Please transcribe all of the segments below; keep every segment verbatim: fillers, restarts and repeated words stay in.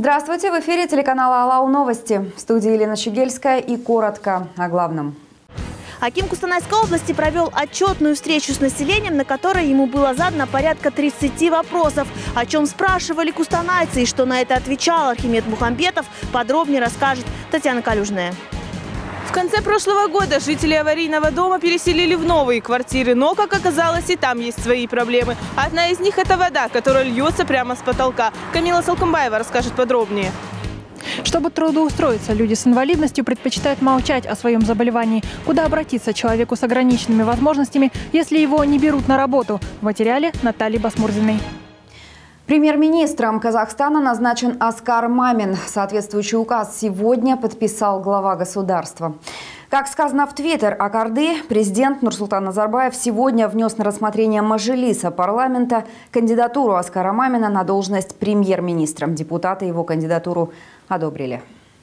Здравствуйте! В эфире телеканала «Алау новости». В студии Елена Щегельская и коротко о главном. Аким Кустанайской области провел отчетную встречу с населением, на которой ему было задано порядка тридцати вопросов. О чем спрашивали кустанайцы и что на это отвечал Архимед Мухамбетов, подробнее расскажет Татьяна Калюжная. В конце прошлого года жители аварийного дома переселили в новые квартиры, но, как оказалось, и там есть свои проблемы. Одна из них – это вода, которая льется прямо с потолка. Камила Салкомбаева расскажет подробнее. Чтобы трудоустроиться, люди с инвалидностью предпочитают молчать о своем заболевании. Куда обратиться человеку с ограниченными возможностями, если его не берут на работу? В материале Натальи Басмурзиной. Премьер-министром Казахстана назначен Аскар Мамин. Соответствующий указ сегодня подписал глава государства. Как сказано в Твиттер Акарды, президент Нурсултан Назарбаев сегодня внес на рассмотрение Мажилиса парламента кандидатуру Аскара Мамина на должность премьер-министра. Депутаты его кандидатуру одобрили.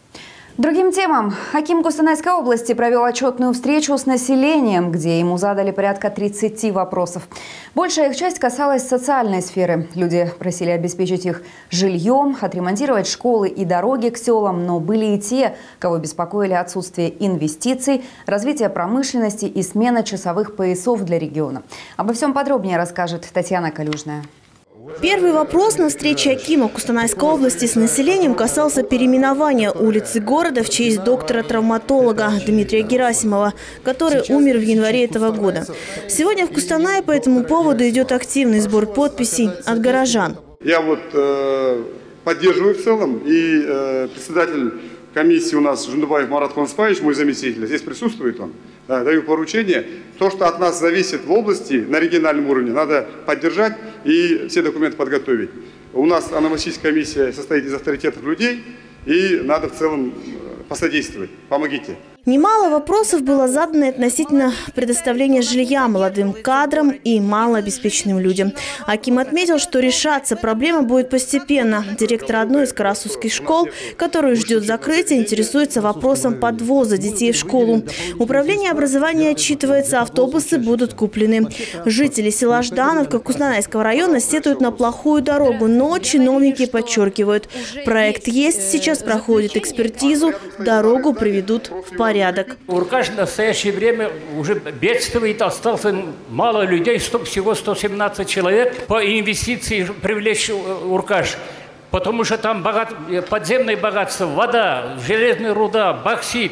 Другим темам. Аким Кустанайской области провел отчетную встречу с населением, где ему задали порядка тридцати вопросов. Большая их часть касалась социальной сферы. Люди просили обеспечить их жильем, отремонтировать школы и дороги к селам, но были и те, кого беспокоили отсутствие инвестиций, развитие промышленности и смена часовых поясов для региона. Обо всем подробнее расскажет Татьяна Калюжная. Первый вопрос на встрече Акима Кустанайской области с населением касался переименования улицы города в честь доктора-травматолога Дмитрия Герасимова, который умер в январе этого года. Сегодня в Кустанае по этому поводу идет активный сбор подписей от горожан. Я вот э, поддерживаю в целом, и э, председатель комиссии у нас Жундубаев Марат Конспаевич, мой заместитель, здесь присутствует он. Да, даю поручение. То, что от нас зависит в области, на региональном уровне, надо поддержать и все документы подготовить. У нас аномастическая комиссия состоит из авторитетных людей, и надо в целом посодействовать. Помогите. Немало вопросов было задано относительно предоставления жилья молодым кадрам и малообеспеченным людям. Аким отметил, что решаться проблема будет постепенно. Директор одной из карасусских школ, которую ждет закрытие, интересуется вопросом подвоза детей в школу. Управление образования отчитывается, автобусы будут куплены. Жители села Ждановка Кустанайского района сетуют на плохую дорогу, но чиновники подчеркивают, проект есть, сейчас проходит экспертизу, дорогу приведут в порядок. Уркаш в настоящее время уже бедствует, осталось мало людей, всего сто семнадцать человек. По инвестиции привлечь Уркаш, потому что там богат, подземное богатство, вода, железная руда, боксит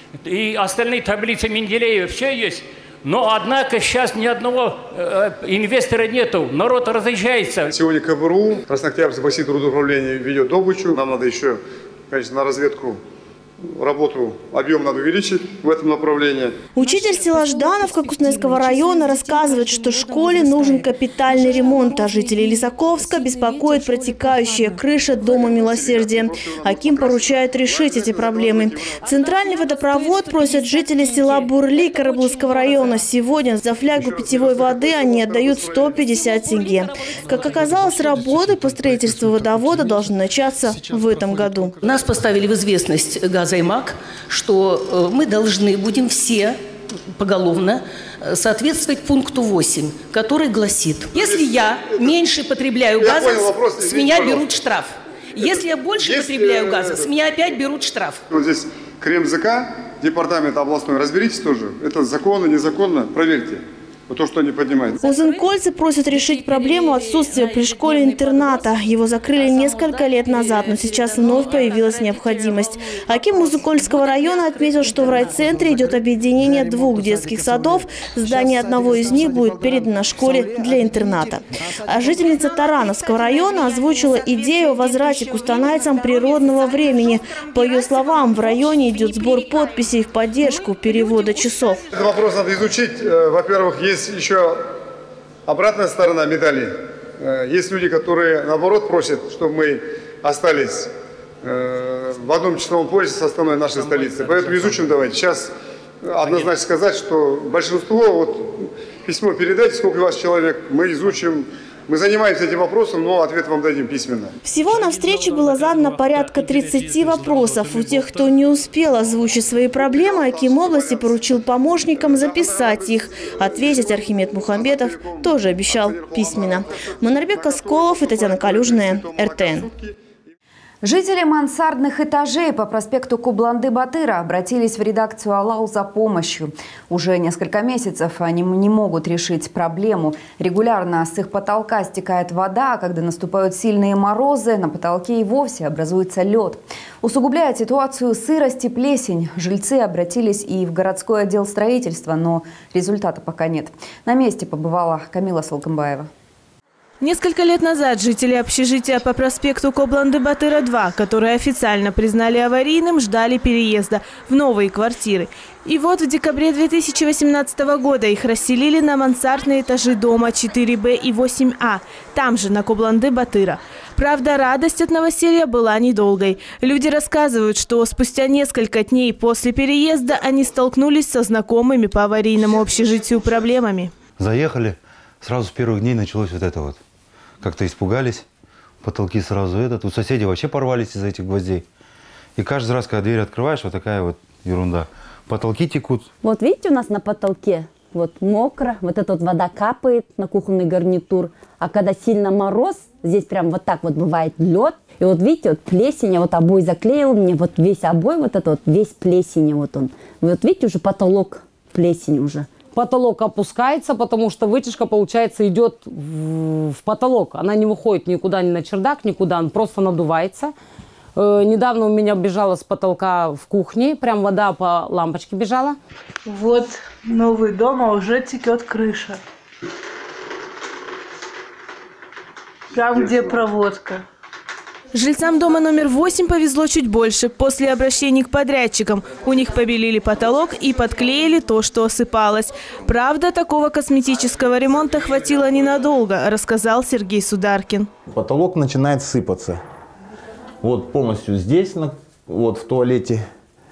и остальные таблицы Менделеева, все есть. Но, однако, сейчас ни одного э, инвестора нету, народ разъезжается. Сегодня КБРУ, Краснооктябрьский бассейн трудоуправления ведет добычу. Нам надо еще, конечно, на разведку работу, объем надо увеличить в этом направлении. Учитель села Ждановка Кустанайского района рассказывает, что школе нужен капитальный ремонт, а жителей Лисаковска беспокоит протекающая крыша Дома Милосердия. Аким поручает решить эти проблемы. Центральный водопровод просят жители села Бурли Карабулского района. Сегодня за флягу питьевой воды они отдают сто пятьдесят тенге. Как оказалось, работы по строительству водовода должны начаться в этом году. Нас поставили в известность газ Займак, что мы должны будем все поголовно соответствовать пункту восемь, который гласит: если я меньше потребляю газа, с меня берут штраф. Если я больше потребляю газа, с меня опять берут штраф. Вот здесь КремЗК, департамент областной, разберитесь тоже. Это законно, незаконно, проверьте. То, что они поднимают. Узенкольцы просят решить проблему отсутствия при школе интерната. Его закрыли несколько лет назад, но сейчас вновь появилась необходимость. Аким Узенкольского района отметил, что в райцентре идет объединение двух детских садов. Здание одного из них будет передано школе для интерната. А жительница Тарановского района озвучила идею о возврате кустанайцам природного времени. По ее словам, в районе идет сбор подписей в поддержку перевода часов. Этот вопрос надо изучить. Во-первых, есть еще обратная сторона медали. Есть люди, которые наоборот просят, чтобы мы остались в одном часовом поясе с основной нашей столицы. Поэтому изучим давайте. Сейчас однозначно сказать, что большинство, вот письмо передайте, сколько у вас человек, мы изучим. Мы занимаемся этим вопросом, но ответ вам дадим письменно. Всего на встрече было задано порядка тридцати вопросов. У тех, кто не успел озвучить свои проблемы, Аким области поручил помощникам записать их. Ответить Архимед Мухамбетов тоже обещал письменно. Манарбек Асколов и Татьяна Калюжная, эр тэ эн. Жители мансардных этажей по проспекту Кубланды-Батыра обратились в редакцию «Алау» за помощью. Уже несколько месяцев они не могут решить проблему. Регулярно с их потолка стекает вода, а когда наступают сильные морозы, на потолке и вовсе образуется лед. Усугубляет ситуацию сырость и плесень. Жильцы обратились и в городской отдел строительства, но результата пока нет. На месте побывала Камила Салкомбаева. Несколько лет назад жители общежития по проспекту Кубланды-Батыра два, которые официально признали аварийным, ждали переезда в новые квартиры. И вот в декабре две тысячи восемнадцатого года их расселили на мансардные этажи дома четыре Б и восемь А, там же, на Кубланды-Батыра. Правда, радость от новоселья была недолгой. Люди рассказывают, что спустя несколько дней после переезда они столкнулись со знакомыми по аварийному общежитию проблемами. Заехали, сразу с первых дней началось вот это вот. Как-то испугались, потолки сразу этот. У соседей вообще порвались из-за этих гвоздей. И каждый раз, когда дверь открываешь, вот такая вот ерунда. Потолки текут. Вот видите, у нас на потолке вот мокро, вот эта вот вода капает на кухонный гарнитур. А когда сильно мороз, здесь прям вот так вот бывает лед. И вот видите, вот плесень, я вот обой заклеил, мне вот весь обой, вот это вот весь плесень, вот он. Вы вот видите, уже потолок плесень уже. Потолок опускается, потому что вытяжка, получается, идет в, в потолок. Она не выходит никуда, ни на чердак, никуда, он просто надувается. Э, недавно у меня бежала с потолка в кухне, прям вода по лампочке бежала. Вот новый дом, а уже текет крыша. Там, где проводка. Жильцам дома номер восемь повезло чуть больше. После обращений к подрядчикам у них побелили потолок и подклеили то, что осыпалось. Правда, такого косметического ремонта хватило ненадолго, рассказал Сергей Сударкин. Потолок начинает сыпаться. Вот полностью здесь, вот в туалете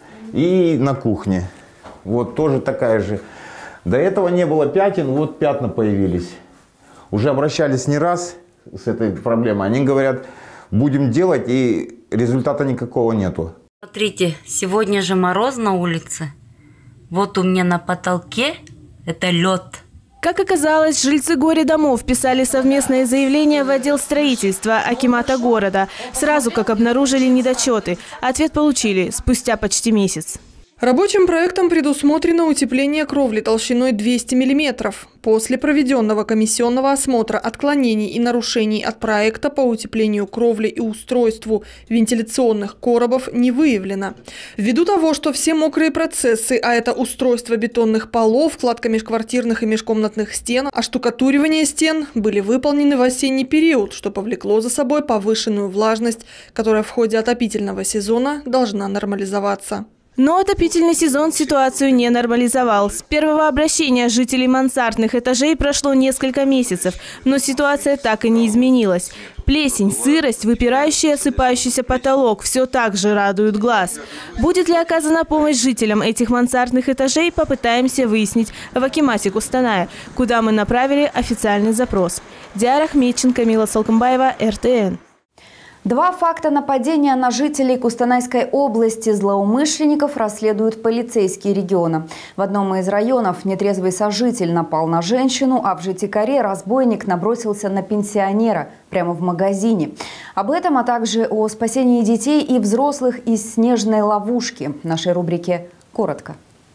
и на кухне. Вот тоже такая же. До этого не было пятен, вот пятна появились. Уже обращались не раз с этой проблемой. Они говорят, будем делать, и результата никакого нету. Смотрите, сегодня же мороз на улице. Вот у меня на потолке это лед. Как оказалось, жильцы горе-домов писали совместное заявление в отдел строительства акимата города. Сразу как обнаружили недочеты. Ответ получили спустя почти месяц. Рабочим проектом предусмотрено утепление кровли толщиной двести миллиметров. После проведенного комиссионного осмотра отклонений и нарушений от проекта по утеплению кровли и устройству вентиляционных коробов не выявлено. Ввиду того, что все мокрые процессы, а это устройство бетонных полов, кладка межквартирных и межкомнатных стен, оштукатуривание стен, были выполнены в осенний период, что повлекло за собой повышенную влажность, которая в ходе отопительного сезона должна нормализоваться. Но отопительный сезон ситуацию не нормализовал. С первого обращения жителей мансардных этажей прошло несколько месяцев, но ситуация так и не изменилась. Плесень, сырость, выпирающий и осыпающийся потолок – все так же радуют глаз. Будет ли оказана помощь жителям этих мансардных этажей, попытаемся выяснить в акимате Кустаная, куда мы направили официальный запрос. Диара Ахметченко, Камила Салкомбаева, эр тэ эн. Два факта нападения на жителей Кустанайской области злоумышленников расследуют полицейские региона. В одном из районов нетрезвый сожитель напал на женщину, а в Житикаре разбойник набросился на пенсионера прямо в магазине. Об этом, а также о спасении детей и взрослых из снежной ловушки в нашей рубрике «Коротко».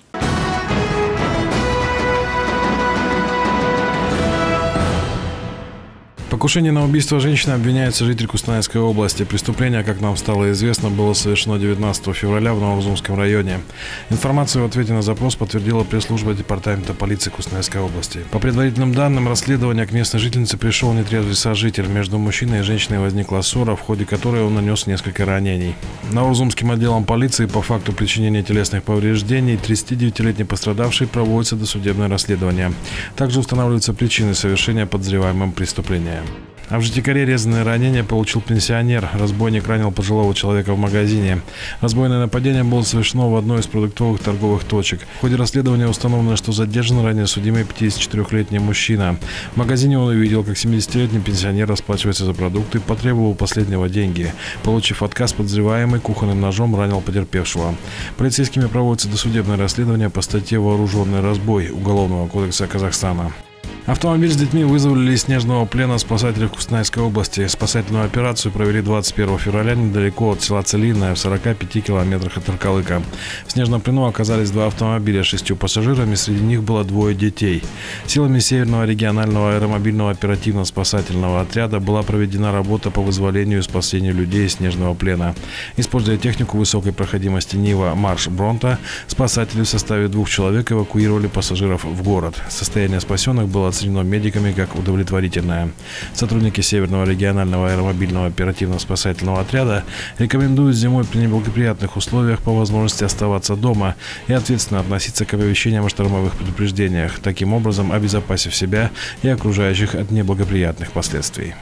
Покушение на убийство женщины обвиняется житель Кустанайской области. Преступление, как нам стало известно, было совершено девятнадцатого февраля в Новорзумском районе. Информацию в ответе на запрос подтвердила пресс-служба департамента полиции Кустанайской области. По предварительным данным расследования, к местной жительнице пришел нетрезвый сожитель. Между мужчиной и женщиной возникла ссора, в ходе которой он нанес несколько ранений. Новорзумским отделом полиции по факту причинения телесных повреждений тридцатидевятилетний пострадавший проводится досудебное расследование. Также устанавливаются причины совершения подозреваемым преступления. А в Житикаре резаное ранение получил пенсионер. Разбойник ранил пожилого человека в магазине. Разбойное нападение было совершено в одной из продуктовых торговых точек. В ходе расследования установлено, что задержан ранее судимый пятидесятичетырёхлетний мужчина. В магазине он увидел, как семидесятилетний пенсионер расплачивается за продукты и потребовал у последнего деньги. Получив отказ, подозреваемый кухонным ножом ранил потерпевшего. Полицейскими проводится досудебное расследование по статье «Вооруженный разбой» Уголовного кодекса Казахстана. Автомобиль с детьми вызвали из снежного плена спасатели в Кустанайской области. Спасательную операцию провели двадцать первого февраля недалеко от села Целинное, в сорока пяти километрах от Аркалыка. В снежном плену оказались два автомобиля с шестью пассажирами, среди них было двое детей. Силами Северного регионального аэромобильного оперативно-спасательного отряда была проведена работа по вызволению и спасению людей из снежного плена. Используя технику высокой проходимости Нива Марш Бронта, спасатели в составе двух человек эвакуировали пассажиров в город. Состояние спасенных было оценено медиками как удовлетворительное. Сотрудники Северного регионального аэромобильного оперативно-спасательного отряда рекомендуют зимой при неблагоприятных условиях по возможности оставаться дома и ответственно относиться к оповещениям о штормовых предупреждениях, таким образом обезопасив себя и окружающих от неблагоприятных последствий.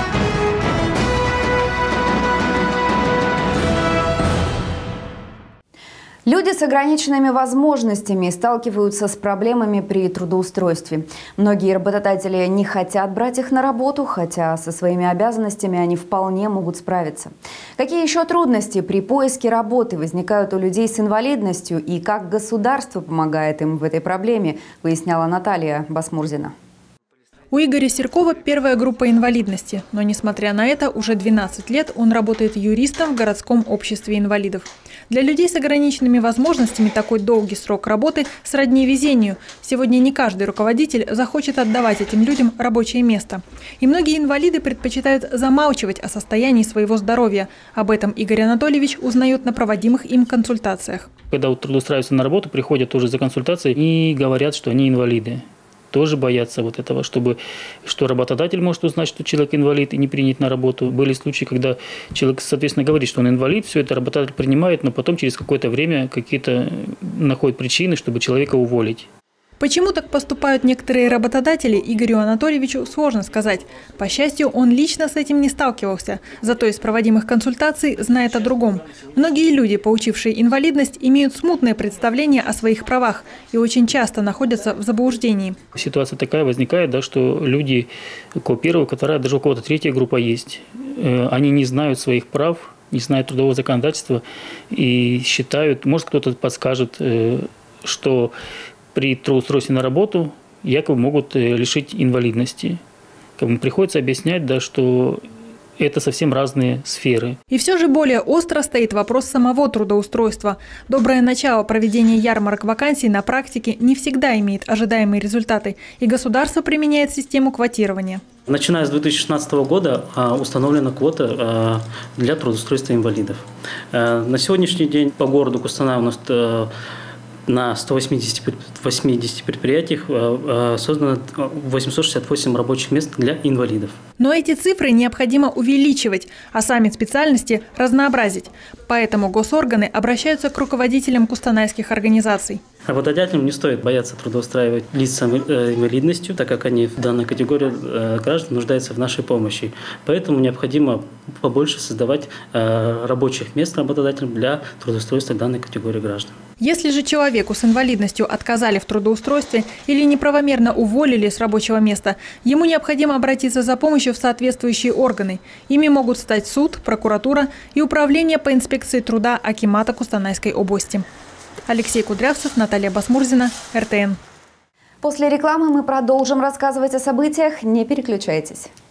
Люди с ограниченными возможностями сталкиваются с проблемами при трудоустройстве. Многие работодатели не хотят брать их на работу, хотя со своими обязанностями они вполне могут справиться. Какие еще трудности при поиске работы возникают у людей с инвалидностью и как государство помогает им в этой проблеме, выясняла Наталья Басмурзина. У Игоря Серкова первая группа инвалидности, но, несмотря на это, уже двенадцать лет он работает юристом в городском обществе инвалидов. Для людей с ограниченными возможностями такой долгий срок работы сродни везению. Сегодня не каждый руководитель захочет отдавать этим людям рабочее место. И многие инвалиды предпочитают замалчивать о состоянии своего здоровья. Об этом Игорь Анатольевич узнает на проводимых им консультациях. Когда трудоустраиваются на работу, приходят тоже за консультацией и говорят, что они инвалиды. Тоже боятся вот этого, чтобы, что работодатель может узнать, что человек инвалид и не принять на работу. Были случаи, когда человек, соответственно, говорит, что он инвалид, все это работодатель принимает, но потом через какое-то время какие-то находят причины, чтобы человека уволить. Почему так поступают некоторые работодатели, Игорю Анатольевичу сложно сказать. По счастью, он лично с этим не сталкивался, зато из проводимых консультаций знает о другом. Многие люди, получившие инвалидность, имеют смутное представление о своих правах и очень часто находятся в заблуждении. Ситуация такая возникает, да, что люди, у кого первая, вторая, даже у кого-то третья группа есть, они не знают своих прав, не знают трудового законодательства и считают, может кто-то подскажет, что при трудоустройстве на работу якобы могут лишить инвалидности. Как бы приходится объяснять, да, что это совсем разные сферы. И все же более остро стоит вопрос самого трудоустройства. Доброе начало проведения ярмарок вакансий на практике не всегда имеет ожидаемые результаты, и государство применяет систему квотирования. Начиная с две тысячи шестнадцатого года установлена квота для трудоустройства инвалидов. На сегодняшний день по городу Кустанай у нас на ста восьмидесяти предприятиях создано восемьсот шестьдесят восемь рабочих мест для инвалидов. Но эти цифры необходимо увеличивать, а сами специальности разнообразить. Поэтому госорганы обращаются к руководителям кустанайских организаций. Работодателям не стоит бояться трудоустраивать лиц с инвалидностью, так как они в данной категории граждан нуждаются в нашей помощи. Поэтому необходимо побольше создавать рабочих мест работодателям для трудоустройства данной категории граждан. Если же человеку с инвалидностью отказали в трудоустройстве или неправомерно уволили с рабочего места, ему необходимо обратиться за помощью в соответствующие органы. Ими могут стать суд, прокуратура и управление по инспекции труда акимата Кустанайской области. Алексей Кудрявцев, Наталья Басмурзина, эр тэ эн. После рекламы мы продолжим рассказывать о событиях. Не переключайтесь.